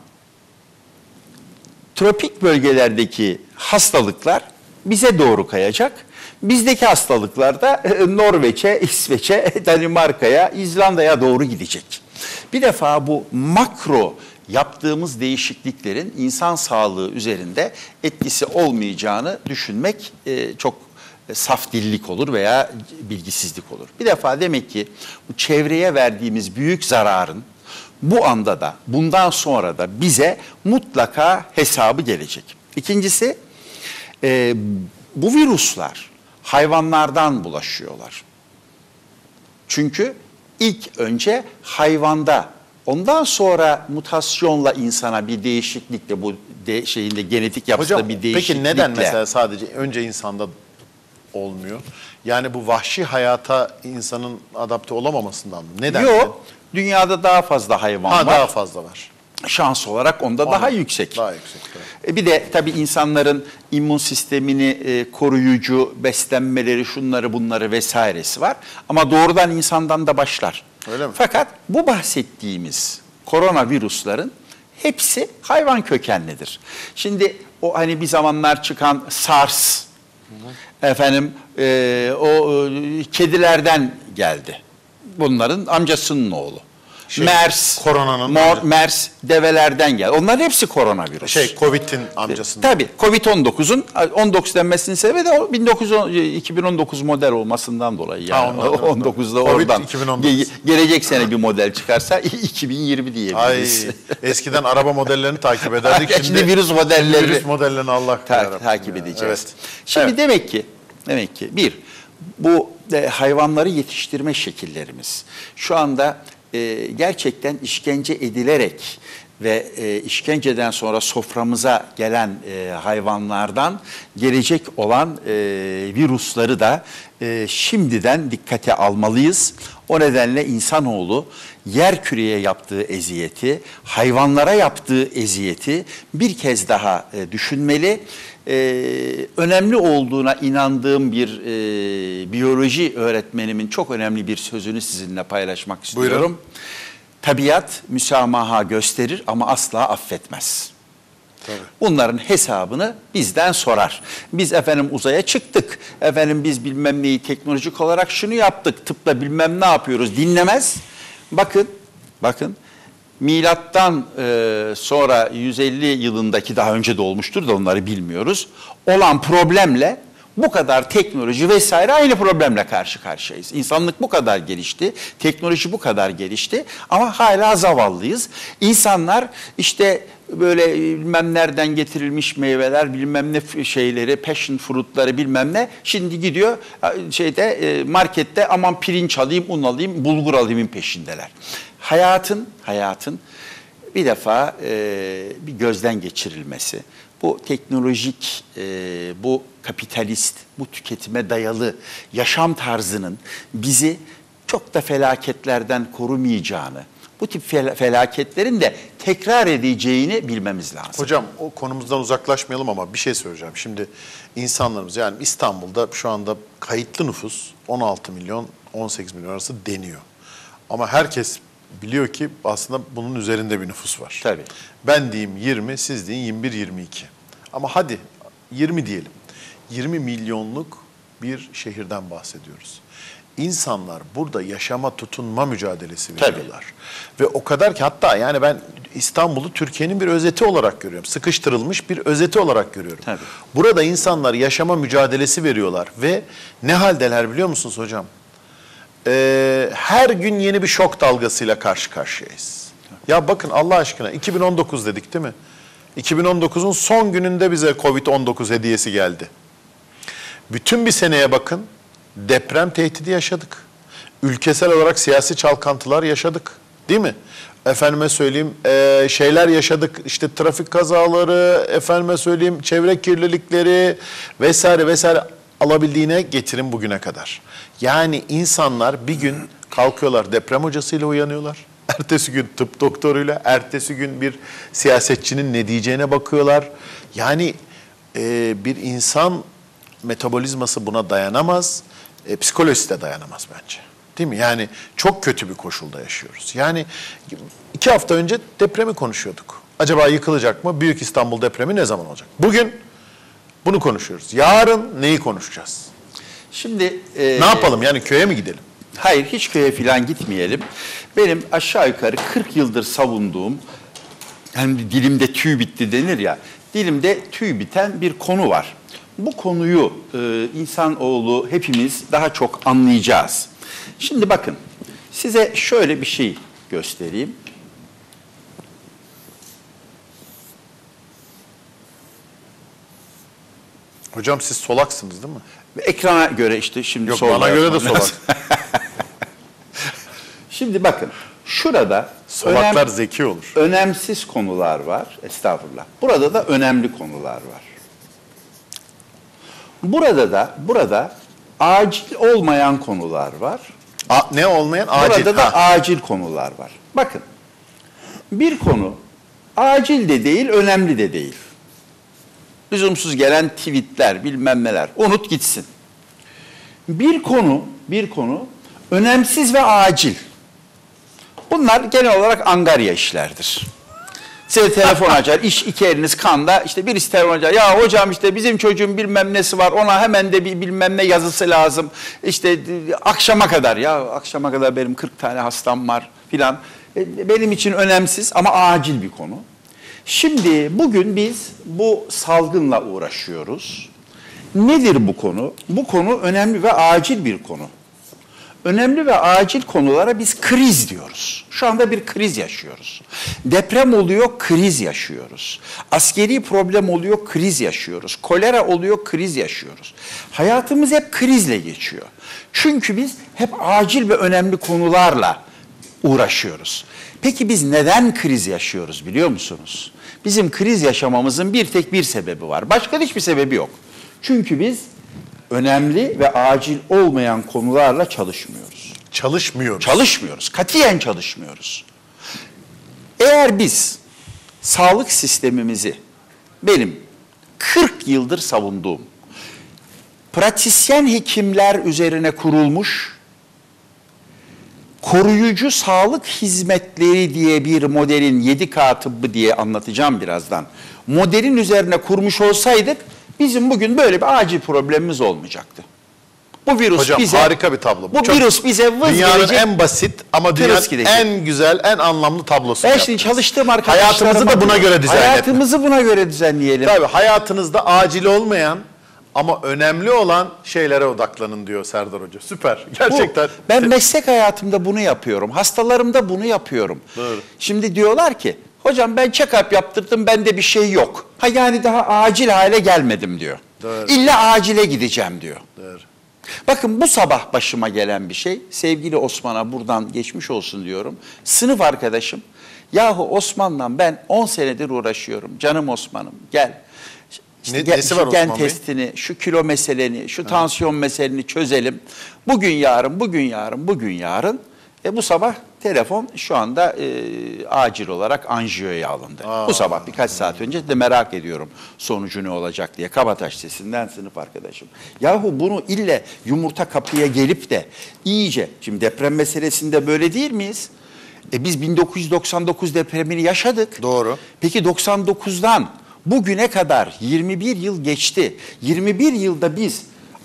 Tropik bölgelerdeki hastalıklar bize doğru kayacak. Bizdeki hastalıklar da Norveç'e, İsveç'e, Danimarka'ya, İzlanda'ya doğru gidecek. Bir defa bu makro yaptığımız değişikliklerin insan sağlığı üzerinde etkisi olmayacağını düşünmek e, çok saf dillik olur veya bilgisizlik olur. Bir defa demek ki bu çevreye verdiğimiz büyük zararın bu anda da bundan sonra da bize mutlaka hesabı gelecek. İkincisi e, bu virüsler hayvanlardan bulaşıyorlar. Çünkü ilk önce hayvanda, ondan sonra mutasyonla insana bir değişiklikle, bu de şeyinde genetik yapısında Hocam, bir değişiklikle. peki neden mesela sadece önce insanda olmuyor? Yani bu vahşi hayata insanın adapte olamamasından mı? Neden? Yok. Dünyada daha fazla hayvan Ha, var. daha fazla var. Şans olarak onda Anladım. daha yüksek. Daha yüksek. Evet. E bir de tabii insanların immün sistemini e, koruyucu beslenmeleri, şunları bunları vesairesi var. Ama doğrudan insandan da başlar. Öyle mi? Fakat bu bahsettiğimiz koronavirüslerin hepsi hayvan kökenlidir. Şimdi o hani bir zamanlar çıkan SARS, hı hı. efendim e, o e, kedilerden geldi. Bunların amcasının oğlu. Şey, MERS, koronanın mor, MERS develerden geldi. Onların hepsi koronavirüs. Şey, Covid'in amcasından. Tabii. Covid on dokuzun on dokuz denmesinin sebebi de o bin dokuz yüz iki bin on dokuz model olmasından dolayı. Yani Ha, ondan, on dokuzda Covid oradan. iki bin on dokuz. Ge- gelecek sene bir model çıkarsa iki bin yirmi diyebiliriz. Ay, eskiden araba modellerini takip ederdik. Şimdi, Şimdi virüs modelleri virüs modellerini Allah ta- yarabbim takip ya. edeceğiz. Evet. Şimdi Evet. demek ki demek ki bir bu e, hayvanları yetiştirme şekillerimiz şu anda e, gerçekten işkence edilerek ve e, işkenceden sonra soframıza gelen e, hayvanlardan gelecek olan e, virüsleri de e, şimdiden dikkate almalıyız. O nedenle insanoğlu yerküreye yaptığı eziyeti, hayvanlara yaptığı eziyeti bir kez daha e, düşünmeli. Ee, önemli olduğuna inandığım bir e, biyoloji öğretmenimin çok önemli bir sözünü sizinle paylaşmak istiyorum. Buyurun. Tabiat müsamaha gösterir ama asla affetmez. Tabii. Bunların hesabını bizden sorar. Biz efendim uzaya çıktık, efendim biz bilmem neyi teknolojik olarak şunu yaptık, tıpla bilmem ne yapıyoruz dinlemez. Bakın, bakın. Milattan e, sonra yüz elli yılındaki, daha önce de olmuştur da onları bilmiyoruz, olan problemle bu kadar teknoloji vesaire aynı problemle karşı karşıyayız. İnsanlık bu kadar gelişti, teknoloji bu kadar gelişti ama hala zavallıyız. İnsanlar işte böyle bilmem nereden getirilmiş meyveler, bilmem ne şeyleri, passion fruitları bilmem ne, şimdi gidiyor şeyde markette aman pirinç alayım, un alayım, bulgur alayımın peşindeler. Hayatın, hayatın bir defa e, bir gözden geçirilmesi, bu teknolojik, e, bu kapitalist, bu tüketime dayalı yaşam tarzının bizi çok da felaketlerden korumayacağını, bu tip fel- felaketlerin de tekrar edeceğini bilmemiz lazım. Hocam o konumuzdan uzaklaşmayalım ama bir şey söyleyeceğim. Şimdi insanlarımız, yani İstanbul'da şu anda kayıtlı nüfus on altı milyon on sekiz milyon arası deniyor. Ama herkes biliyor ki aslında bunun üzerinde bir nüfus var. Tabii. Ben diyeyim yirmi, siz deyin yirmi bir yirmi iki. Ama hadi yirmi diyelim. yirmi milyonluk bir şehirden bahsediyoruz. İnsanlar burada yaşama tutunma mücadelesi veriyorlar. Ve o kadar ki hatta yani ben İstanbul'u Türkiye'nin bir özeti olarak görüyorum. Sıkıştırılmış bir özeti olarak görüyorum. Tabii. Burada insanlar yaşama mücadelesi veriyorlar ve ne haldeler biliyor musunuz hocam? Ee, her gün yeni bir şok dalgasıyla karşı karşıyayız. Ya bakın Allah aşkına iki bin on dokuz dedik değil mi? iki bin on dokuzun son gününde bize kovid on dokuz hediyesi geldi. Bütün bir seneye bakın, deprem tehdidi yaşadık. Ülkesel olarak siyasi çalkantılar yaşadık, değil mi? Efendime söyleyeyim e, şeyler yaşadık, işte trafik kazaları, efendime söyleyeyim çevre kirlilikleri vesaire vesaire alabildiğine getirin bugüne kadar. Yani insanlar bir gün kalkıyorlar deprem hocasıyla uyanıyorlar. Ertesi gün tıp doktoruyla, ertesi gün bir siyasetçinin ne diyeceğine bakıyorlar. Yani e, bir insan metabolizması buna dayanamaz, e, psikolojisi de dayanamaz bence. Değil mi? Yani çok kötü bir koşulda yaşıyoruz. Yani iki hafta önce depremi konuşuyorduk. Acaba yıkılacak mı? Büyük İstanbul depremi ne zaman olacak? Bugün bunu konuşuyoruz. Yarın neyi konuşacağız? Şimdi e, Ne yapalım? Yani köye mi gidelim? Hayır, hiç köye falan gitmeyelim. Benim aşağı yukarı kırk yıldır savunduğum, hani dilimde tüy bitti denir ya, dilimde tüy biten bir konu var. Bu konuyu e, insanoğlu hepimiz daha çok anlayacağız. Şimdi bakın, size şöyle bir şey göstereyim. Hocam siz solaksınız değil mi? Ekrana göre işte şimdi Yok sol bana göre de yapmam solak. lazım. Şimdi bakın, şurada Solaklar önem, zeki olur. önemsiz konular var, estağfurullah. Burada da önemli konular var. Burada da, burada acil olmayan konular var. A, ne olmayan? Acil. Burada da Ha. acil konular var. Bakın, bir konu acil de değil, önemli de değil. Lüzumsuz gelen tweetler, bilmem neler, unut gitsin. Bir konu, bir konu önemsiz ve acil. Bunlar genel olarak angarya işlerdir. Size telefon açar, iş iki eliniz kanda, işte birisi telefon açar. Ya hocam işte bizim çocuğun bilmem nesi var, ona hemen de bir bilmem ne yazısı lazım. İşte akşama kadar, ya akşama kadar benim kırk tane hastam var filan. Benim için önemsiz ama acil bir konu. Şimdi bugün biz bu salgınla uğraşıyoruz. Nedir bu konu? Bu konu önemli ve acil bir konu. Önemli ve acil konulara biz kriz diyoruz. Şu anda bir kriz yaşıyoruz. Deprem oluyor, kriz yaşıyoruz. Askeri problem oluyor, kriz yaşıyoruz. Kolera oluyor, kriz yaşıyoruz. Hayatımız hep krizle geçiyor. Çünkü biz hep acil ve önemli konularla uğraşıyoruz. Peki biz neden kriz yaşıyoruz biliyor musunuz? Bizim kriz yaşamamızın bir tek bir sebebi var. Başka hiçbir sebebi yok. Çünkü biz önemli ve acil olmayan konularla çalışmıyoruz. Çalışmıyoruz. Çalışmıyoruz. Katiyen çalışmıyoruz. Eğer biz sağlık sistemimizi, benim kırk yıldır savunduğum, pratisyen hekimler üzerine kurulmuş koruyucu sağlık hizmetleri diye bir modelin yedi K tıbbı diye anlatacağım birazdan. Modelin üzerine kurmuş olsaydık bizim bugün böyle bir acil problemimiz olmayacaktı. Bu virüs Hocam bize harika bir tablo. Bu Çok- virüs bize vız Dünyanın gelecek. en basit ama dünyanın Tırıs gidecek. en güzel, en anlamlı tablosu. Ben yaptınız. şimdi çalıştığım arkadaşlarıma Hayatımızı da buna göre dizayn etmek. Hayatımızı buna göre düzenleyelim. Tabii hayatınızda acil olmayan ama önemli olan şeylere odaklanın diyor Serdar Hoca. Süper. Gerçekten. Bu, ben meslek hayatımda bunu yapıyorum. Hastalarımda bunu yapıyorum. Doğru. Şimdi diyorlar ki, hocam ben check-up yaptırdım, bende bir şey yok. Ha yani daha acil hale gelmedim diyor. Doğru. İlla acile gideceğim diyor. Doğru. Bakın bu sabah başıma gelen bir şey. Sevgili Osman'a buradan geçmiş olsun diyorum. Sınıf arkadaşım. Yahu Osman'la ben on senedir uğraşıyorum. Canım Osman'ım gel. İşte Ne- gel, nesi şu var gen Osman Bey? testini, şu kilo meseleni, şu tansiyon meseleni çözelim. Bugün yarın, bugün yarın, bugün yarın. E bu sabah telefon şu anda e, acil olarak anjiyoya alındı. Aa. Bu sabah birkaç saat önce de merak ediyorum sonucu ne olacak diye. Kabataş sesinden sınıf arkadaşım. Yahu bunu ille yumurta kapıya gelip de iyice, şimdi deprem meselesinde böyle değil miyiz? E biz bin dokuz yüz doksan dokuz depremini yaşadık. Doğru. Peki doksan dokuzdan bugüne kadar yirmi bir yıl geçti. yirmi bir yılda biz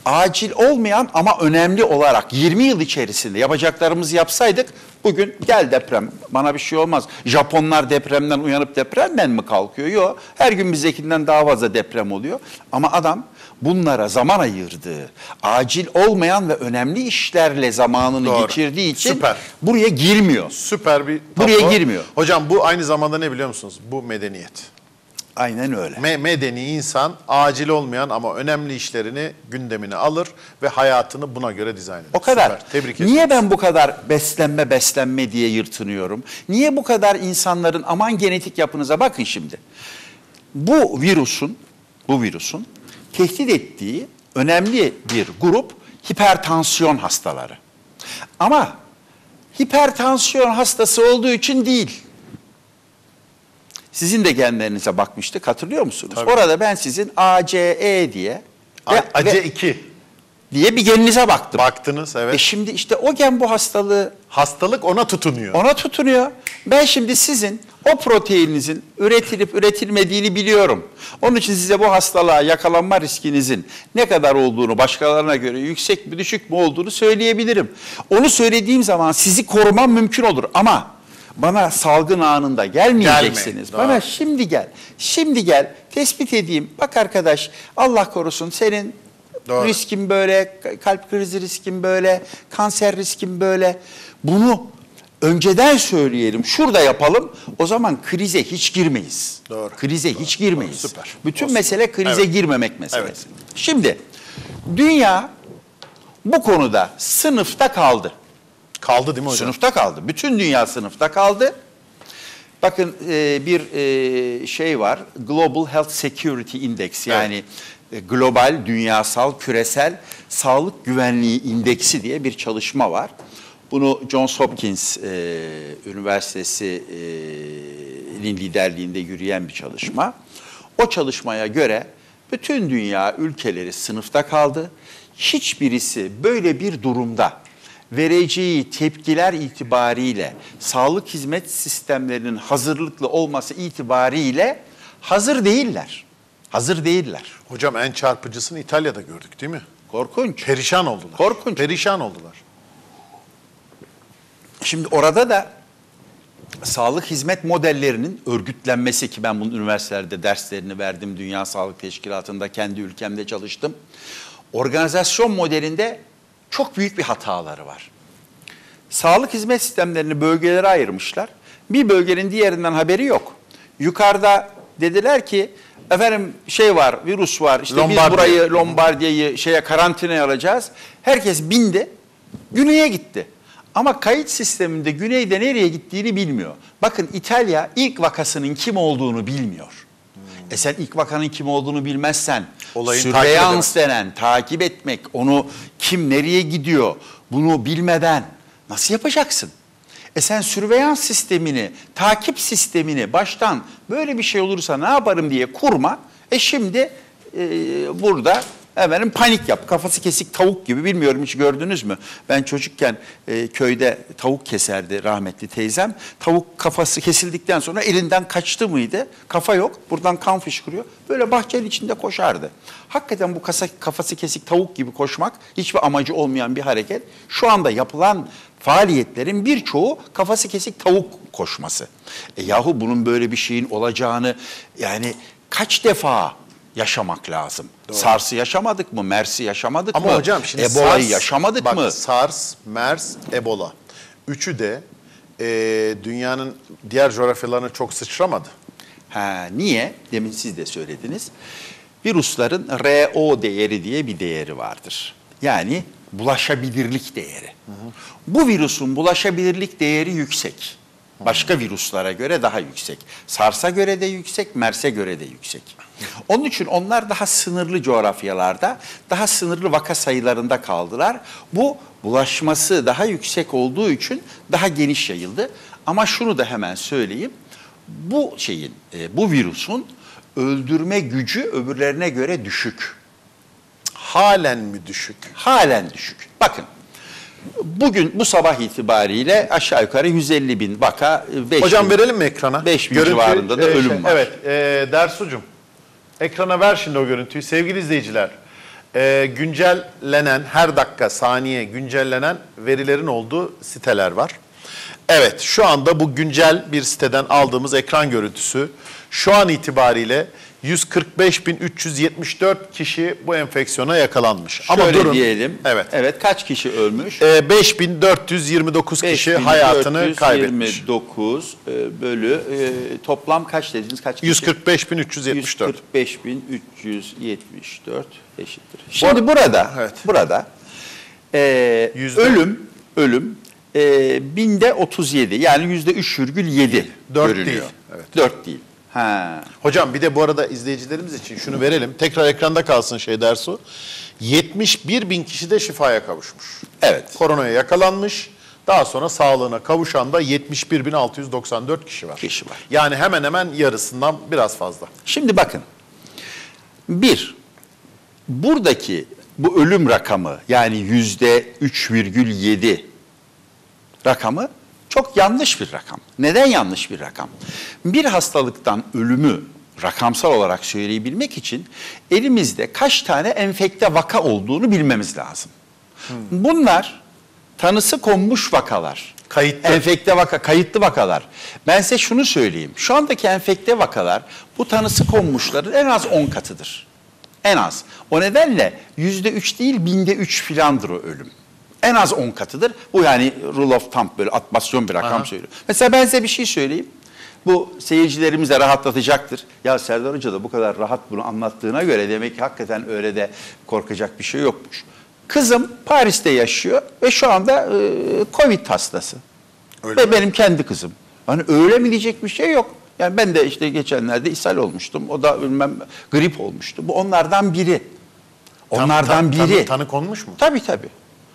acil olmayan ama önemli olarak yirmi yıl içerisinde yapacaklarımızı yapsaydık bugün gel deprem bana bir şey olmaz. Japonlar depremden uyanıp depremden mi kalkıyor? Yok. Her gün bizdekinden daha fazla deprem oluyor. Ama adam bunlara zaman ayırdığı, acil olmayan ve önemli işlerle zamanını Doğru. geçirdiği için Süper. buraya girmiyor. Süper bir tablo. Buraya girmiyor. Hocam bu aynı zamanda ne biliyor musunuz? Bu medeniyet. Aynen öyle. Me- medeni insan acil olmayan ama önemli işlerini gündemine alır ve hayatını buna göre dizayn eder. O kadar. Süper. Tebrik ederim. Niye ben bu kadar beslenme beslenme diye yırtınıyorum? Niye bu kadar insanların aman genetik yapınıza bakın şimdi. Bu virüsün, bu virüsün tehdit ettiği önemli bir grup hipertansiyon hastaları. Ama hipertansiyon hastası olduğu için değil. Sizin de genlerinize bakmıştık, hatırlıyor musunuz? Tabii. Orada ben sizin A C E diye A- ve- A C ve- iki. diye bir geninize baktım. Baktınız evet. E şimdi işte o gen bu hastalığı Hastalık ona tutunuyor. ona tutunuyor. Ben şimdi sizin o proteininizin üretilip üretilmediğini biliyorum. Onun için size bu hastalığa yakalanma riskinizin ne kadar olduğunu, başkalarına göre yüksek mi düşük mü olduğunu söyleyebilirim. Onu söylediğim zaman sizi korumam mümkün olur ama bana salgın anında gelmeyeceksiniz. Gelmeyin, Bana doğru. şimdi gel. Şimdi gel. Tespit edeyim. Bak arkadaş, Allah korusun senin Doğru. riskin böyle, kalp krizi riskin böyle, kanser riskin böyle. Bunu önceden söyleyelim, şurada yapalım. O zaman krize hiç girmeyiz. Doğru. Krize hiç girmeyiz. Doğru, süper. Bütün Olsun. mesele krize Evet. girmemek meselesi. Evet. Şimdi dünya bu konuda sınıfta kaldı. Kaldı değil mi hocam? Sınıfta kaldı. Bütün dünya sınıfta kaldı. Bakın e, bir e, şey var. Global Health Security Index, yani e, global, dünyasal, küresel sağlık güvenliği indeksi diye bir çalışma var. Bunu Johns Hopkins e, Üniversitesi'nin liderliğinde yürüyen bir çalışma. O çalışmaya göre bütün dünya ülkeleri sınıfta kaldı. Hiçbirisi böyle bir durumda vereceği tepkiler itibariyle, sağlık hizmet sistemlerinin hazırlıklı olması itibariyle hazır değiller. Hazır değiller. Hocam en çarpıcısını İtalya'da gördük değil mi? Korkunç. Perişan oldular. Korkunç. Perişan oldular. Şimdi orada da sağlık hizmet modellerinin örgütlenmesi, ki ben bunun üniversitelerde derslerini verdim, Dünya Sağlık Teşkilatı'nda kendi ülkemde çalıştım. Organizasyon modelinde çok büyük bir hataları var. Sağlık hizmet sistemlerini bölgelere ayırmışlar. Bir bölgenin diğerinden haberi yok. Yukarıda dediler ki efendim şey var, virüs var. İşte Lombardiya. biz burayı Lombardiya'yı şeye karantinaya alacağız. Herkes bindi. Güney'e gitti. Ama kayıt sisteminde güneyde nereye gittiğini bilmiyor. Bakın İtalya ilk vakasının kim olduğunu bilmiyor. Hmm. E sen ilk vakanın kim olduğunu bilmezsen, Olayın sürveyans takip denen, takip etmek, onu kim nereye gidiyor bunu bilmeden nasıl yapacaksın? E sen sürveyans sistemini, takip sistemini baştan böyle bir şey olursa ne yaparım diye kurma. E şimdi e, burada efendim panik yap. Kafası kesik tavuk gibi, bilmiyorum hiç gördünüz mü? Ben çocukken e, köyde tavuk keserdi rahmetli teyzem. Tavuk kafası kesildikten sonra elinden kaçtı mıydı? Kafa yok. Buradan kan fışkırıyor. Böyle bahçenin içinde koşardı. Hakikaten bu kasa, kafası kesik tavuk gibi koşmak hiçbir amacı olmayan bir hareket. Şu anda yapılan faaliyetlerin birçoğu kafası kesik tavuk koşması. E yahu bunun böyle bir şeyin olacağını yani kaç defa yaşamak lazım. Doğru. SARS'ı yaşamadık mı? MERS'i yaşamadık Ama mı? hocam şimdi Ebola'yı SARS, yaşamadık bak, mı? SARS, MERS, Ebola. Üçü de e, dünyanın diğer coğrafyalarına çok sıçramadı. Ha, niye? Demin siz de söylediniz. Virüslerin R O değeri diye bir değeri vardır. Yani bulaşabilirlik değeri. Hı hı. Bu virüsün bulaşabilirlik değeri yüksek. Başka virüslere göre daha yüksek. SARS'a göre de yüksek, MERS'e göre de yüksek. Onun için onlar daha sınırlı coğrafyalarda, daha sınırlı vaka sayılarında kaldılar. Bu bulaşması daha yüksek olduğu için daha geniş yayıldı. Ama şunu da hemen söyleyeyim. Bu şeyin, bu virüsün öldürme gücü öbürlerine göre düşük. Halen mi düşük? Halen düşük. Bakın. Bugün bu sabah itibariyle aşağı yukarı yüz elli bin vaka, beş Hocam bin, verelim mi ekrana? beş bin Görüntü, civarında da e, ölüm şey, var. Evet, e, Dersucuğum. Ekrana ver şimdi o görüntüyü. Sevgili izleyiciler, e, güncellenen, her dakika, saniye güncellenen verilerin olduğu siteler var. Evet, şu anda bu güncel bir siteden aldığımız ekran görüntüsü şu an itibariyle yüz kırk beş bin üç yüz yetmiş dört kişi bu enfeksiyona yakalanmış. Şöyle Ama durun, diyelim. Evet. Evet, kaç kişi ölmüş? E, beş bin dört yüz yirmi dokuz kişi hayatını kaybetmiş. beş bin dört yüz yirmi dokuz e, bölü e, toplam kaç dediniz? Kaç kişi? yüz kırk beş bin üç yüz yetmiş dört. yüz kırk beş bin üç yüz yetmiş dört eşittir. Şimdi burada, Evet. burada e, Yüzde- ölüm, ölüm e, binde otuz yedi, yani yüzde üç virgül yedi Dört görünüyor. değil, evet. Dört değil. Ha. Hocam bir de bu arada izleyicilerimiz için şunu verelim. Tekrar ekranda kalsın şey Dersu. yetmiş bir bin kişi de şifaya kavuşmuş. Evet. Koronaya yakalanmış. Daha sonra sağlığına kavuşan da yetmiş bir bin altı yüz doksan dört kişi var. Kişi var. Yani hemen hemen yarısından biraz fazla. Şimdi bakın. Bir, buradaki bu ölüm rakamı, yani yüzde üç virgül yedi rakamı çok yanlış bir rakam. Neden yanlış bir rakam? Bir hastalıktan ölümü rakamsal olarak söyleyebilmek için elimizde kaç tane enfekte vaka olduğunu bilmemiz lazım. Bunlar tanısı konmuş vakalar. Kayıtlı. Enfekte vaka, kayıtlı vakalar. Ben size şunu söyleyeyim. Şu andaki enfekte vakalar bu tanısı konmuşların en az on katıdır. En az. O nedenle yüzde üç değil, binde üç filandır o ölüm. En az on katıdır. Bu yani rule of thumb, böyle atmasyon bir rakam Aha. söylüyor. Mesela ben size bir şey söyleyeyim. Bu seyircilerimiz de rahatlatacaktır. Ya Serdar Hoca da bu kadar rahat bunu anlattığına göre demek ki hakikaten öyle de korkacak bir şey yokmuş. Kızım Paris'te yaşıyor ve şu anda e, Covid hastası. Öyle ve mi? benim kendi kızım. Hani öyle mi diyecek bir şey yok. Yani ben de işte geçenlerde ishal olmuştum. O da bilmem grip olmuştu. Bu onlardan biri. Tam- Onlardan tam- biri. Tanı, tanı konmuş mu? Tabii tabii.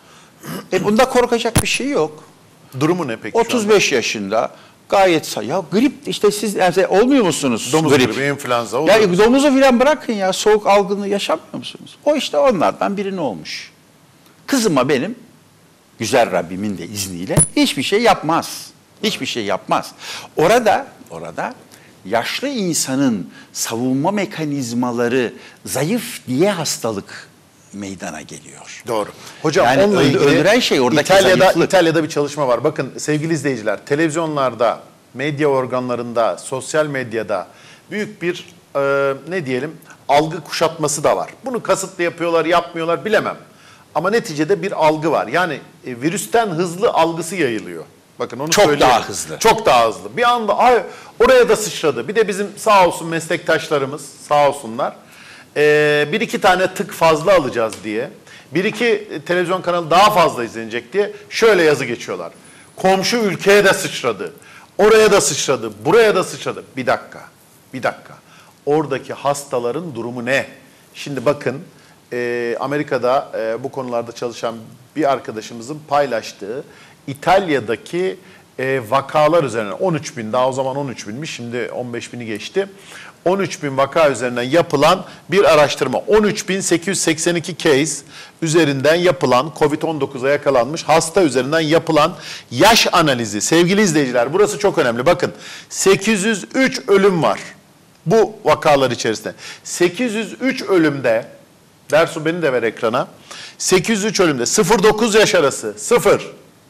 E bunda korkacak bir şey yok. Durumu ne peki şu anda? otuz beş yaşında gayet say. Ya grip işte siz yani olmuyor musunuz? Domuz grip? gribi, influenza oluyor. Ya domuzu filan bırakın ya, soğuk algını yaşamıyor musunuz? O işte onlardan birine olmuş. Kızıma benim güzel Rabbimin de izniyle hiçbir şey yapmaz. Hiçbir şey yapmaz. Orada orada yaşlı insanın savunma mekanizmaları zayıf diye hastalık meydana geliyor. Doğru. Hocam Yani onunla öldü- ilgili öldüren şey oradaki İtalya'da, zayıflık. İtalya'da bir çalışma var. Bakın sevgili izleyiciler, televizyonlarda, medya organlarında, sosyal medyada büyük bir e, ne diyelim algı kuşatması da var. Bunu kasıtlı yapıyorlar, yapmıyorlar bilemem. Ama neticede bir algı var. Yani e, virüsten hızlı algısı yayılıyor. Bakın onu Çok söyleyelim. daha hızlı. Çok daha hızlı. Bir anda ay oraya da sıçradı. Bir de bizim sağ olsun meslektaşlarımız sağ olsunlar. Ee, bir iki tane tık fazla alacağız diye. Bir iki televizyon kanalı daha fazla izlenecek diye şöyle yazı geçiyorlar. Komşu ülkeye de sıçradı. Oraya da sıçradı. Buraya da sıçradı. Bir dakika. Bir dakika. Oradaki hastaların durumu ne? Şimdi bakın e, Amerika'da e, bu konularda çalışan bir arkadaşımızın paylaştığı İtalya'daki e, vakalar üzerine on üç bin, daha o zaman on üç binmiş, şimdi on beş bini geçti. on üç bin vaka üzerinden yapılan bir araştırma. on üç bin sekiz yüz seksen iki case üzerinden yapılan kovid on dokuza yakalanmış hasta üzerinden yapılan yaş analizi. Sevgili izleyiciler, burası çok önemli. Bakın sekiz yüz üç ölüm var bu vakalar içerisinde. sekiz yüz üç ölümde, Dersu beni de ver ekrana. sekiz yüz üç ölümde sıfır dokuz yaş arası sıfır.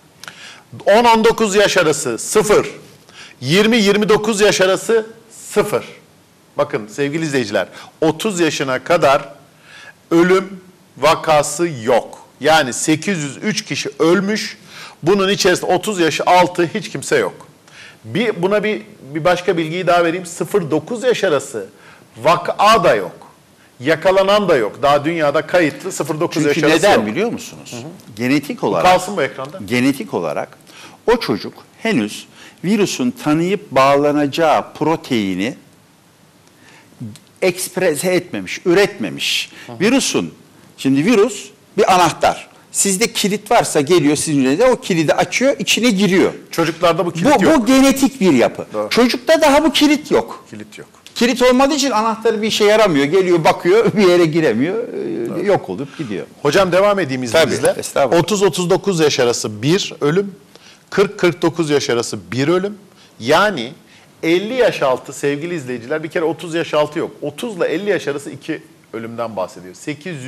on on dokuz yaş arası sıfır. yirmi yirmi dokuz yaş arası sıfır. Bakın sevgili izleyiciler, otuz yaşına kadar ölüm vakası yok. Yani sekiz yüz üç kişi ölmüş. Bunun içerisinde otuz yaş altı hiç kimse yok. Bir, buna bir, bir başka bilgiyi daha vereyim. sıfır dokuz yaş arası vaka da yok. Yakalanan da yok. Daha dünyada kayıtlı sıfır dokuz yaş Çünkü arası neden yok. biliyor musunuz? Genetik olarak Kalsın bu ekranda. genetik olarak o çocuk henüz virüsün tanıyıp bağlanacağı proteini eksprese etmemiş, üretmemiş. Virüsün, şimdi virüs bir anahtar. Sizde kilit varsa geliyor sizin üzerinde, o kilidi açıyor, içine giriyor. Çocuklarda bu kilit Bu, yok. bu genetik bir yapı. Doğru. Çocukta daha bu kilit yok. Kilit yok. Kilit olmadığı için anahtarı bir işe yaramıyor. Geliyor, bakıyor, bir yere giremiyor, e, yok olup gidiyor. Hocam devam edeyim izninizle. Tabii, estağfurullah. otuz otuz dokuz yaş arası bir ölüm, kırk kırk dokuz yaş arası bir ölüm. Yani elli yaş altı sevgili izleyiciler, bir kere otuz yaş altı yok. otuz ile elli yaş arası iki ölümden bahsediyor. sekiz yüz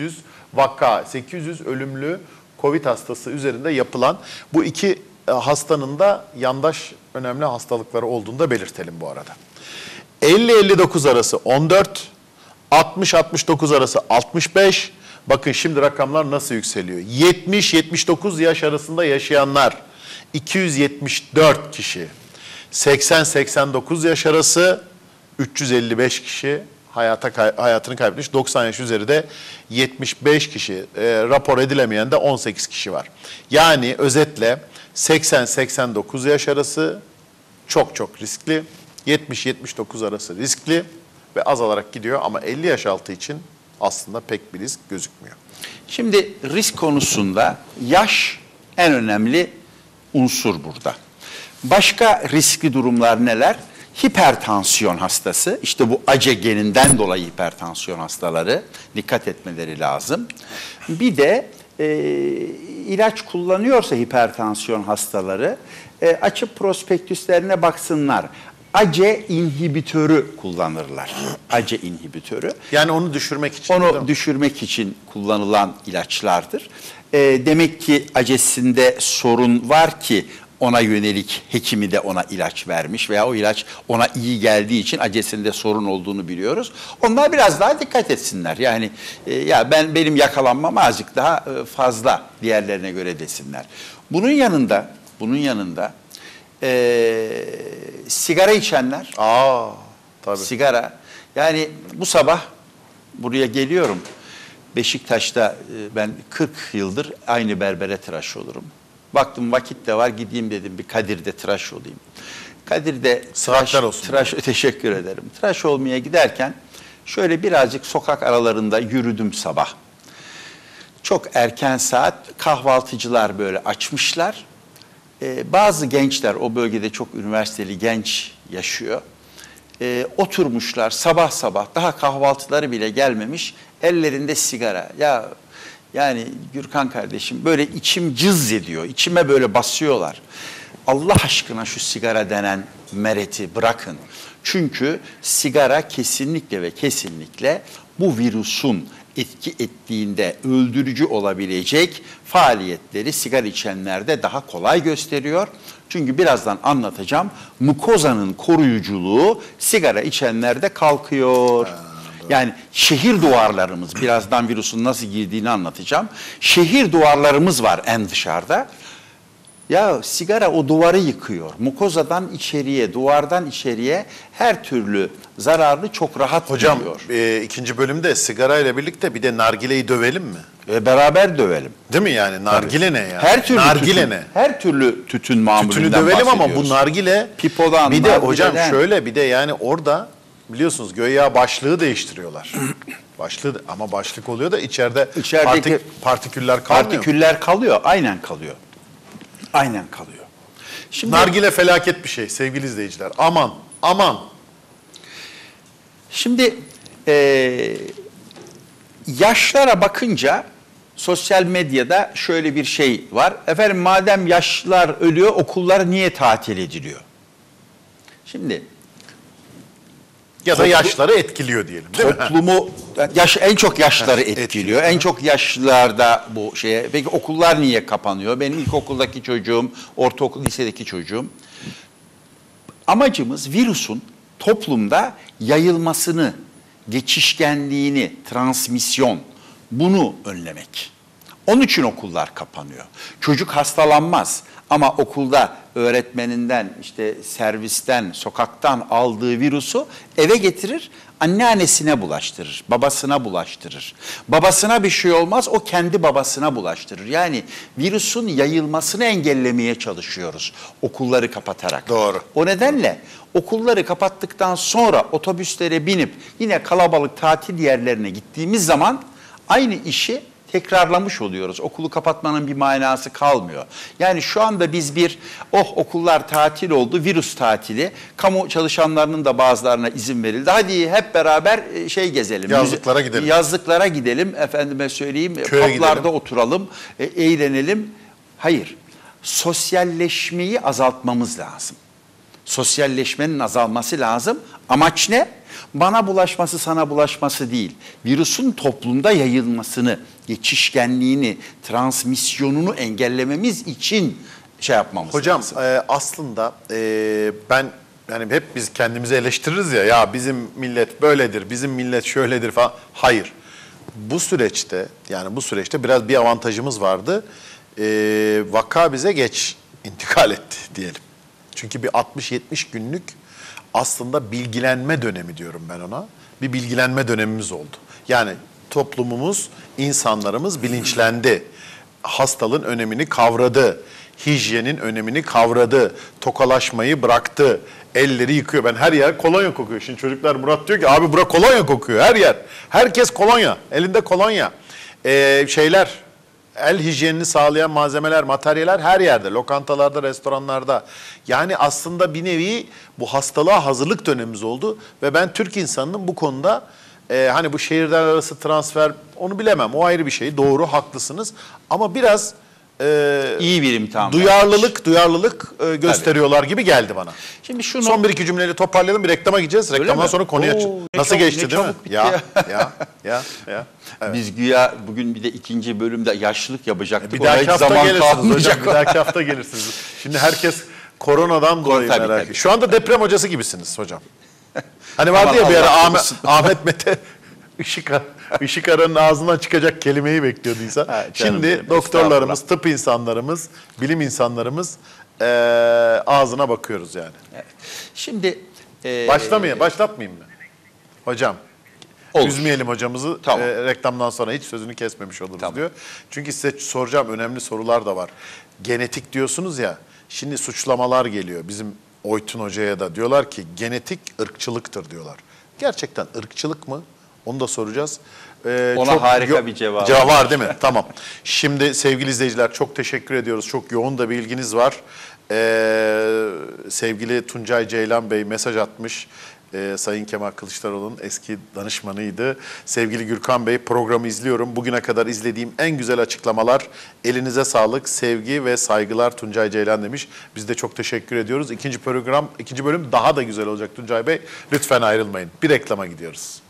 vaka, sekiz yüz ölümlü Covid hastası üzerinde yapılan bu iki e, hastanın da yandaş önemli hastalıkları olduğunu da belirtelim bu arada. elli elli dokuz arası on dört, altmış altmış dokuz arası altmış beş. Bakın şimdi rakamlar nasıl yükseliyor. yetmiş yetmiş dokuz yaş arasında yaşayanlar iki yüz yetmiş dört kişi. seksen seksen dokuz yaş arası üç yüz elli beş kişi hayata hayatını kaybetmiş. doksan yaş üzeri de yetmiş beş kişi. E, rapor edilemeyen de on sekiz kişi var. Yani özetle seksen seksen dokuz yaş arası çok çok riskli. yetmiş yetmiş dokuz arası riskli ve azalarak gidiyor ama elli yaş altı için aslında pek bir risk gözükmüyor. Şimdi risk konusunda yaş en önemli unsur burada. Başka riskli durumlar neler? Hipertansiyon hastası, işte bu A C E geninden dolayı hipertansiyon hastaları dikkat etmeleri lazım. Bir de e, ilaç kullanıyorsa hipertansiyon hastaları e, açıp prospektüslerine baksınlar. A C E inhibitörü kullanırlar. A C E inhibitörü. Yani onu düşürmek için. Onu düşürmek için kullanılan ilaçlardır. E, demek ki A C E'sinde sorun var ki ona yönelik hekimi de ona ilaç vermiş veya o ilaç ona iyi geldiği için A C E'sinde sorun olduğunu biliyoruz. Onlar biraz daha dikkat etsinler. Yani e, ya ben benim yakalanmam azıcık daha e, fazla diğerlerine göre desinler. Bunun yanında, bunun yanında e, sigara içenler, Aa, tabii. sigara. Yani bu sabah buraya geliyorum. Beşiktaş'ta e, ben kırk yıldır aynı berbere tıraş olurum. Baktım vakit de var, gideyim dedim bir Kadir'de tıraş olayım. Kadir'de tıraş, olsun. tıraş teşekkür ederim. Tıraş olmaya giderken şöyle birazcık sokak aralarında yürüdüm sabah. Çok erken saat, kahvaltıcılar böyle açmışlar. Ee, bazı gençler, o bölgede çok üniversiteli genç yaşıyor. Ee, oturmuşlar sabah sabah, daha kahvaltıları bile gelmemiş, ellerinde sigara. Ya yani Gürkan kardeşim, böyle içim cız ediyor, içime böyle basıyorlar. Allah aşkına şu sigara denen mereti bırakın. Çünkü sigara kesinlikle ve kesinlikle bu virüsün etki ettiğinde öldürücü olabilecek faaliyetleri sigara içenlerde daha kolay gösteriyor. Çünkü birazdan anlatacağım, mukozanın koruyuculuğu sigara içenlerde kalkıyor. Yani şehir duvarlarımız, birazdan virüsün nasıl girdiğini anlatacağım. Şehir duvarlarımız var en dışarıda. Ya sigara o duvarı yıkıyor. Mukozadan içeriye, duvardan içeriye her türlü zararlı çok rahat Hocam giriyor. e, ikinci bölümde sigarayla birlikte bir de nargileyi dövelim mi? E, beraber dövelim. Değil mi yani? Nargile Tabii. ne yani? Her türlü nargile tütün, ne? her türlü tütün mamulünden Tütünü dövelim ama bu bahsediyoruz. nargile Pipodan, bir de nargileden. hocam şöyle bir de yani orada biliyorsunuz göya başlığı değiştiriyorlar. Başlığı ama başlık oluyor da içeride İçerideki partik, partiküller kalmıyor. Partiküller kalıyor, aynen kalıyor. Aynen kalıyor. Şimdi Nargile felaket bir şey sevgili izleyiciler. Aman, aman. Şimdi e, yaşlara bakınca sosyal medyada şöyle bir şey var. Efendim madem yaşlılar ölüyor, okullar niye tatil ediliyor? Şimdi Ya da Toplu- yaşları etkiliyor diyelim değil mi? toplumu yaş en çok yaşları etkiliyor. etkiliyor. En çok yaşlılarda bu şeye. Peki okullar niye kapanıyor? Benim ilkokuldaki çocuğum, ortaokul, lisedeki çocuğum. Amacımız virüsün toplumda yayılmasını, geçişkenliğini, transmisyon, bunu önlemek. Onun için okullar kapanıyor. Çocuk hastalanmaz ama okulda öğretmeninden, işte servisten, sokaktan aldığı virüsü eve getirir, anneannesine bulaştırır, babasına bulaştırır. Babasına bir şey olmaz, o kendi babasına bulaştırır. Yani virüsün yayılmasını engellemeye çalışıyoruz okulları kapatarak. Doğru. O nedenle okulları kapattıktan sonra otobüslere binip yine kalabalık tatil yerlerine gittiğimiz zaman aynı işi tekrarlamış oluyoruz. Okulu kapatmanın bir manası kalmıyor. Yani şu anda biz bir, oh okullar tatil oldu, virüs tatili, kamu çalışanlarının da bazılarına izin verildi. Hadi hep beraber şey gezelim. Yazlıklara gidelim. Yazlıklara gidelim, efendime söyleyeyim, Köye publarda gidelim. oturalım, e, eğlenelim. Hayır, sosyalleşmeyi azaltmamız lazım. Sosyalleşmenin azalması lazım. Amaç ne? Bana bulaşması, sana bulaşması değil. Virüsün toplumda yayılmasını, geçişkenliğini, transmisyonunu engellememiz için şey yapmamız Hocam lazım. e, aslında e, ben yani hep biz kendimizi eleştiririz ya ya bizim millet böyledir, bizim millet şöyledir falan. Hayır. Bu süreçte yani bu süreçte biraz bir avantajımız vardı. E, vaka bize geç intikal etti diyelim. Çünkü bir altmış yetmiş günlük aslında bilgilenme dönemi diyorum ben ona. Bir bilgilenme dönemimiz oldu. Yani toplumumuz, insanlarımız bilinçlendi. Hastalığın önemini kavradı. Hijyenin önemini kavradı. Tokalaşmayı bıraktı. Elleri yıkıyor. Ben her yer kolonya kokuyor. Şimdi çocuklar Murat diyor ki abi bura kolonya kokuyor her yer. Herkes kolonya. Elinde kolonya. Ee, şeyler, el hijyenini sağlayan malzemeler, materyaller her yerde. Lokantalarda, restoranlarda. Yani aslında bir nevi bu hastalığa hazırlık dönemimiz oldu. Ve ben Türk insanının bu konuda e, hani bu şehirler arası transfer onu bilemem. O ayrı bir şey. Doğru, haklısınız. Ama biraz e, İyi bir imtihan. duyarlılık, duyarlılık e, gösteriyorlar gibi geldi bana. Şimdi şunu Son bir iki cümleyle toparlayalım. Bir reklama gideceğiz. Reklamdan mi? sonra konuya Oo, çık. ne Nasıl çabuk- geçti ne değil mi? çabuk bitti Ya, ya. ya, ya, ya. Evet. biz güya bugün bir de ikinci bölümde yaşlılık yapacaktık. Bir Ona dahaki hiç hafta zaman gelirsiniz kalmayacak. hocam. Bir dahaki hafta gelirsiniz. Şimdi herkes koronadan dolayı tabii, merak tabii. ediyor. Şu anda deprem hocası gibisiniz hocam. Hani vardı ya Aman bir ara Allah Ahmet, korusun. Ahmet Mete Işık, Işık Aran'ın ağzından çıkacak kelimeyi bekliyorduysa. Ha, canım Şimdi benim, doktorlarımız, estağfurullah. tıp insanlarımız, bilim insanlarımız eee, ağzına bakıyoruz yani. Şimdi e, Başlamayayım, başlatmayayım mı? Hocam. Olur. Üzmeyelim hocamızı. Tamam. e, reklamdan sonra hiç sözünü kesmemiş oluruz Tamam. diyor. Çünkü size soracağım önemli sorular da var. Genetik diyorsunuz ya. Şimdi suçlamalar geliyor. Bizim Oytun Hoca'ya da diyorlar ki genetik ırkçılıktır diyorlar. Gerçekten ırkçılık mı? Onu da soracağız. Ee, Ona harika bir cevabı Cevap var. var değil mi? Tamam. Şimdi sevgili izleyiciler çok teşekkür ediyoruz. Çok yoğun da bilginiz var. Ee, sevgili Tuncay Ceylan Bey mesaj atmış. Ee, Sayın Kemal Kılıçdaroğlu'nun eski danışmanıydı. Sevgili Gürkan Bey programı izliyorum. Bugüne kadar izlediğim en güzel açıklamalar. Elinize sağlık, sevgi ve saygılar Tuncay Ceylan demiş. Biz de çok teşekkür ediyoruz. İkinci program, ikinci bölüm daha da güzel olacak Tuncay Bey. Lütfen ayrılmayın. Bir reklama gidiyoruz.